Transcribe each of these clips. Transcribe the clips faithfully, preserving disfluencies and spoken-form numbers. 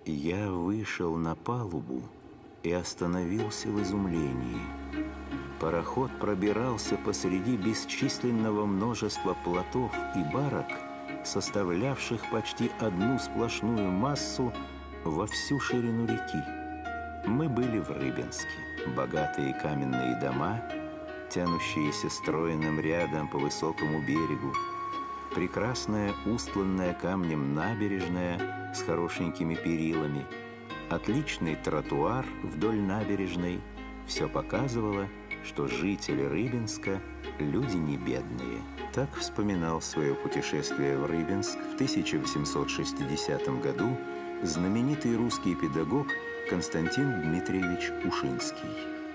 Я вышел на палубу и остановился в изумлении. Пароход пробирался посреди бесчисленного множества плотов и барок, составлявших почти одну сплошную массу во всю ширину реки. Мы были в Рыбинске. Богатые каменные дома, тянущиеся стройным рядом по высокому берегу, прекрасная устланная камнем набережная с хорошенькими перилами, отличный тротуар вдоль набережной — все показывало, что жители Рыбинска — люди не бедные. Так вспоминал свое путешествие в Рыбинск в тысяча восемьсот шестидесятом году знаменитый русский педагог Константин Дмитриевич Ушинский.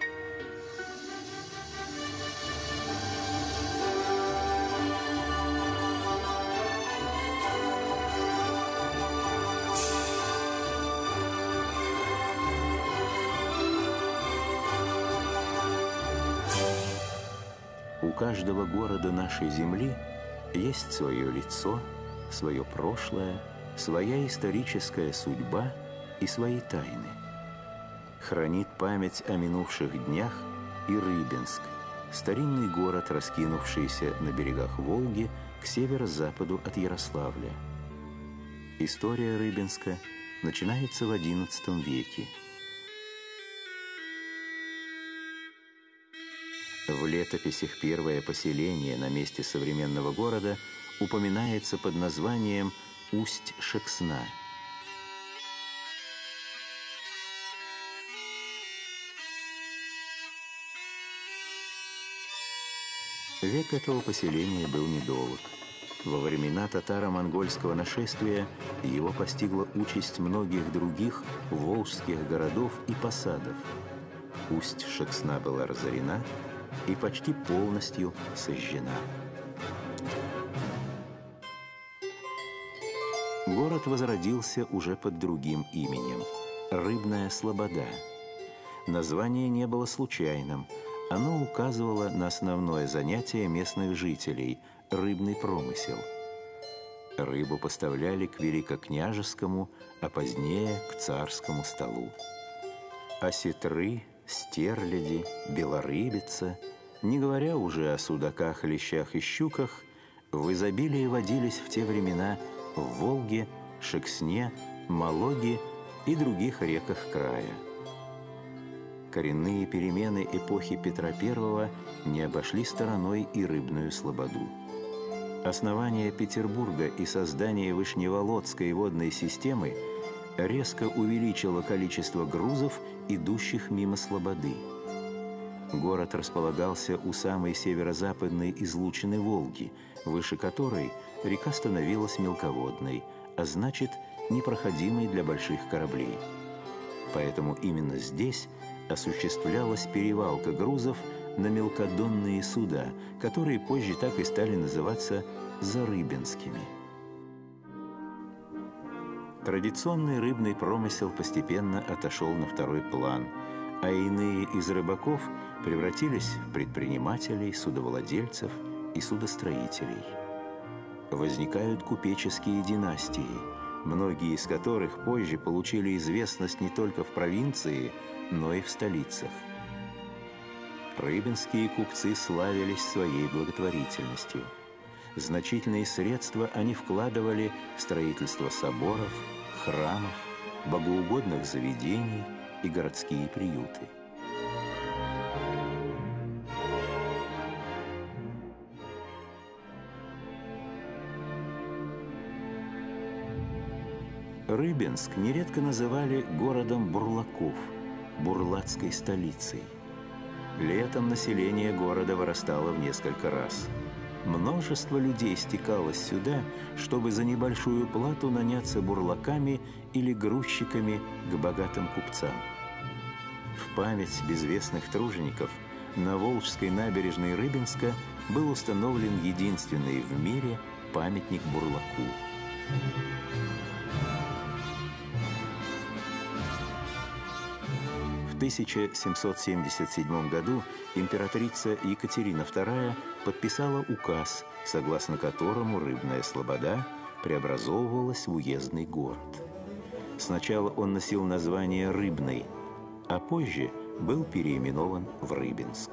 У каждого города нашей земли есть свое лицо, свое прошлое, своя историческая судьба и свои тайны. Хранит память о минувших днях и Рыбинск, старинный город, раскинувшийся на берегах Волги к северо-западу от Ярославля. История Рыбинска начинается в одиннадцатом веке. В летописях первое поселение на месте современного города упоминается под названием Усть-Шексна. Век этого поселения был недолг. Во времена татаро-монгольского нашествия его постигла участь многих других волжских городов и посадов. Усть-Шексна была разорена и почти полностью сожжена. Город возродился уже под другим именем – Рыбная Слобода. Название не было случайным. Оно указывало на основное занятие местных жителей – рыбный промысел. Рыбу поставляли к великокняжескому, а позднее к царскому столу. Осетры, стерляди, белорыбица, не говоря уже о судаках, лещах и щуках, в изобилии водились в те времена в Волге, Шексне, Малоге и других реках края. Коренные перемены эпохи Петра Первого не обошли стороной и Рыбную Слободу. Основание Петербурга и создание Вышневолодской водной системы резко увеличило количество грузов, идущих мимо Слободы. Город располагался у самой северо-западной излучины Волги, выше которой река становилась мелководной, а значит, непроходимой для больших кораблей. Поэтому именно здесь осуществлялась перевалка грузов на мелкодонные суда, которые позже так и стали называться зарыбинскими. Традиционный рыбный промысел постепенно отошел на второй план, а иные из рыбаков превратились в предпринимателей, судовладельцев и судостроителей. Возникают купеческие династии, многие из которых позже получили известность не только в провинции, но и в столицах. Рыбинские купцы славились своей благотворительностью. Значительные средства они вкладывали в строительство соборов, храмов, богоугодных заведений и городские приюты. Рыбинск нередко называли городом бурлаков, бурлацкой столицей. Летом население города вырастало в несколько раз. Множество людей стекалось сюда, чтобы за небольшую плату наняться бурлаками или грузчиками к богатым купцам. В память безвестных тружеников на Волжской набережной Рыбинска был установлен единственный в мире памятник бурлаку. В тысяча семьсот семьдесят седьмом году императрица Екатерина вторая подписала указ, согласно которому Рыбная Слобода преобразовывалась в уездный город. Сначала он носил название «Рыбный», а позже был переименован в Рыбинск.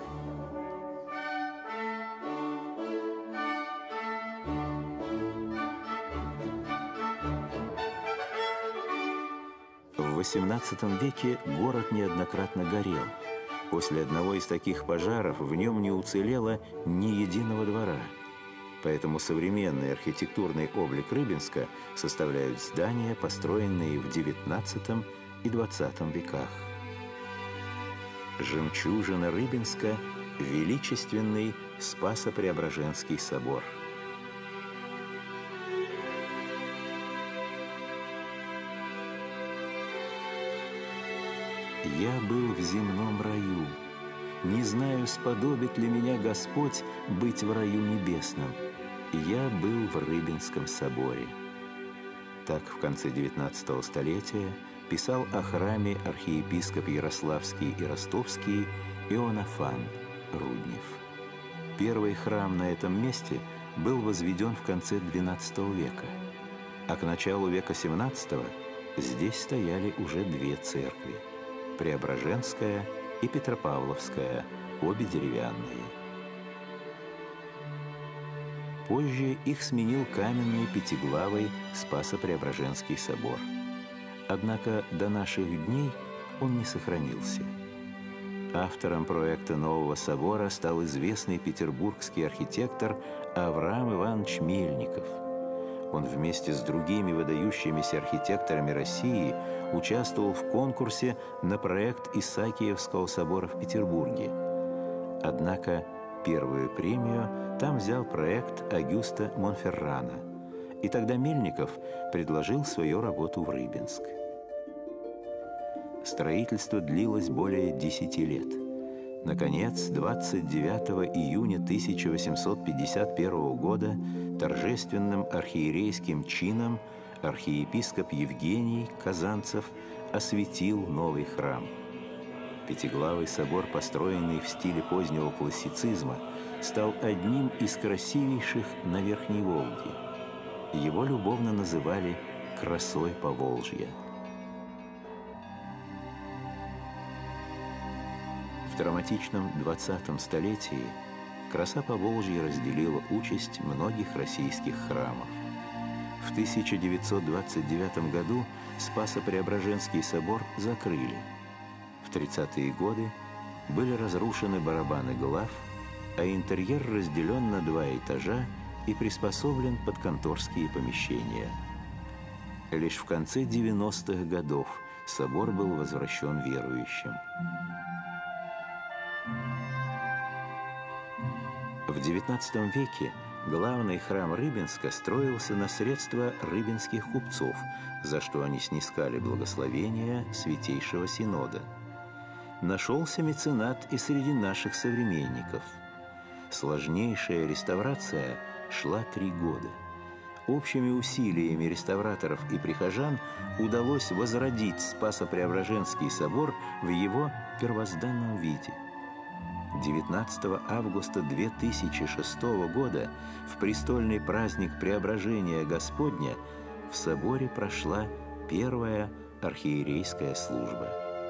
В восемнадцатом веке город неоднократно горел. После одного из таких пожаров в нем не уцелело ни единого двора. Поэтому современный архитектурный облик Рыбинска составляют здания, построенные в девятнадцатом и двадцатом веках. Жемчужина Рыбинска – величественный Спасо-Преображенский собор. Я был в земном раю. Не знаю, сподобит ли меня Господь быть в раю небесном. Я был в Рыбинском соборе. Так в конце девятнадцатого столетия писал о храме архиепископ Ярославский и Ростовский Иоаннафан Руднев. Первый храм на этом месте был возведен в конце двенадцатого века, а к началу века семнадцатого здесь стояли уже две церкви – Преображенская и Петропавловская, обе деревянные. Позже их сменил каменный пятиглавый Спасо-Преображенский собор. Однако до наших дней он не сохранился. Автором проекта нового собора стал известный петербургский архитектор Авраам Иванович Мельников. Он вместе с другими выдающимися архитекторами России участвовал в конкурсе на проект Исаакиевского собора в Петербурге. Однако первую премию там взял проект Агюста Монферрана, и тогда Мельников предложил свою работу в Рыбинск. Строительство длилось более десяти лет. Наконец, двадцать девятого июня тысяча восемьсот пятьдесят первого года торжественным архиерейским чином архиепископ Евгений Казанцев осветил новый храм. Пятиглавый собор, построенный в стиле позднего классицизма, стал одним из красивейших на Верхней Волге. Его любовно называли «красой Поволжья». В драматичном двадцатом столетии краса Поволжья разделила участь многих российских храмов. В тысяча девятьсот двадцать девятом году Спасо-Преображенский собор закрыли. В тридцатые годы были разрушены барабаны глав, а интерьер разделен на два этажа и приспособлен под конторские помещения. Лишь в конце девяностых годов собор был возвращен верующим. В девятнадцатом веке главный храм Рыбинска строился на средства рыбинских купцов, за что они снискали благословение Святейшего Синода. Нашелся меценат и среди наших современников. Сложнейшая реставрация шла три года. Общими усилиями реставраторов и прихожан удалось возродить Спасо-Преображенский собор в его первозданном виде. девятнадцатого августа две тысячи шестого года в престольный праздник Преображения Господня в соборе прошла первая архиерейская служба.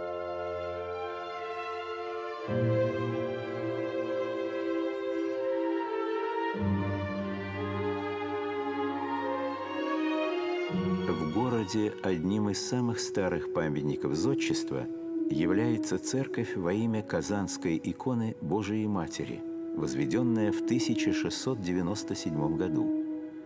В городе одним из самых старых памятников зодчества является церковь во имя Казанской иконы Божией Матери, возведенная в тысяча шестьсот девяносто седьмом году.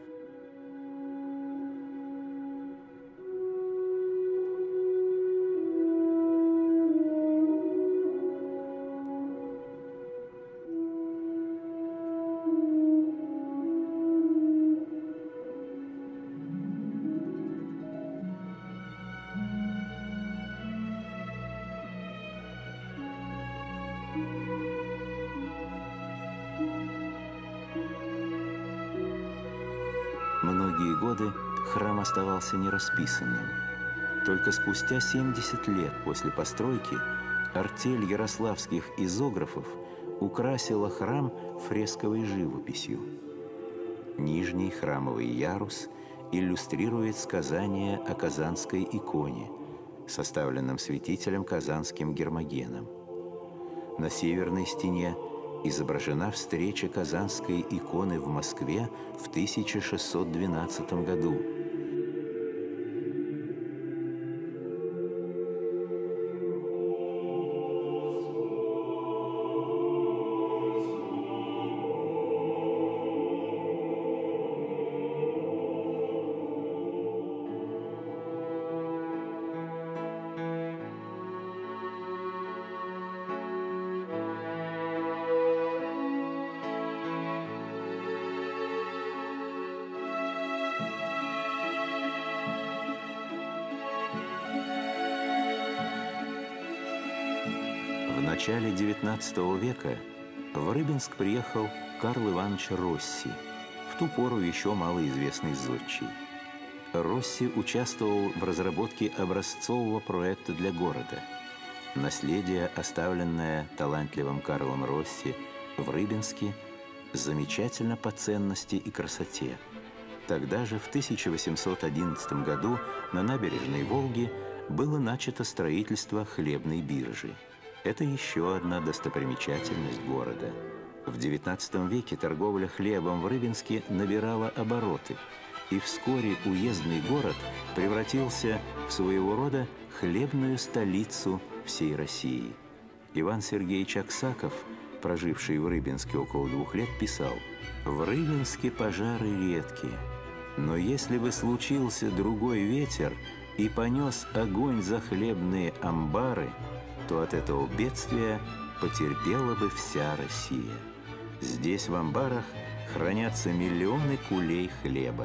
Многие годы храм оставался нерасписанным. Только спустя семьдесят лет после постройки артель ярославских изографов украсила храм фресковой живописью. Нижний храмовый ярус иллюстрирует сказание о Казанской иконе, составленном святителем казанским Гермогеном. На северной стене изображена встреча Казанской иконы в Москве в тысяча шестьсот двенадцатом году. В начале девятнадцатого века в Рыбинск приехал Карл Иванович Росси, в ту пору еще малоизвестный зодчий. Росси участвовал в разработке образцового проекта для города. Наследие, оставленное талантливым Карлом Росси в Рыбинске, замечательно по ценности и красоте. Тогда же, в тысяча восемьсот одиннадцатом году, на набережной Волги было начато строительство хлебной биржи. Это еще одна достопримечательность города. В девятнадцатом веке торговля хлебом в Рыбинске набирала обороты, и вскоре уездный город превратился в своего рода хлебную столицу всей России. Иван Сергеевич Аксаков, проживший в Рыбинске около двух лет, писал: «В Рыбинске пожары редкие, но если бы случился другой ветер и понес огонь за хлебные амбары, то от этого бедствия потерпела бы вся Россия. Здесь в амбарах хранятся миллионы кулей хлеба».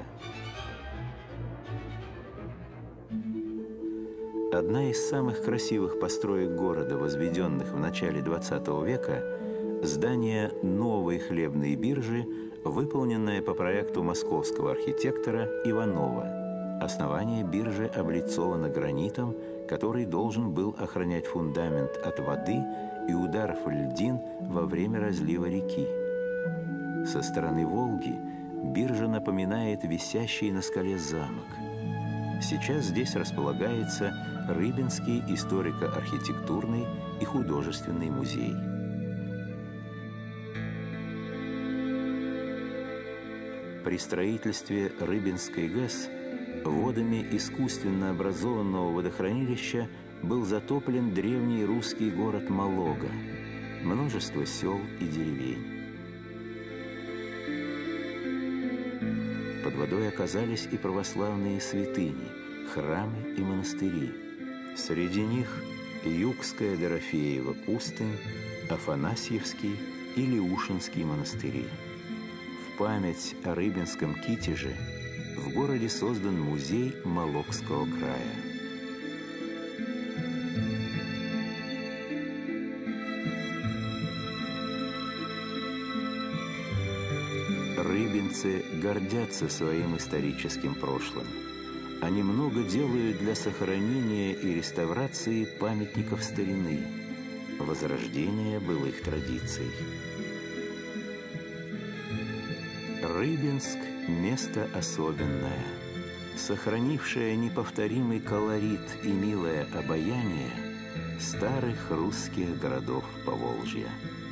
Одна из самых красивых построек города, возведенных в начале двадцатого века, здание новой хлебной биржи, выполненное по проекту московского архитектора Иванова. Основание биржи облицовано гранитом, который должен был охранять фундамент от воды и ударов льдин во время разлива реки. Со стороны Волги биржа напоминает висящий на скале замок. Сейчас здесь располагается Рыбинский историко-архитектурный и художественный музей. При строительстве Рыбинской ГЭС водами искусственно образованного водохранилища был затоплен древний русский город Малога, множество сел и деревень. Под водой оказались и православные святыни, храмы и монастыри. Среди них Югская Дорофеева пустынь, Афанасьевский и Леушинский монастыри. В память о Рыбинском китеже в городе создан музей Малогского края. Рыбинцы гордятся своим историческим прошлым. Они много делают для сохранения и реставрации памятников старины, возрождения былых традиций. Рыбинск – место особенное, сохранившее неповторимый колорит и милое обаяние старых русских городов Поволжья.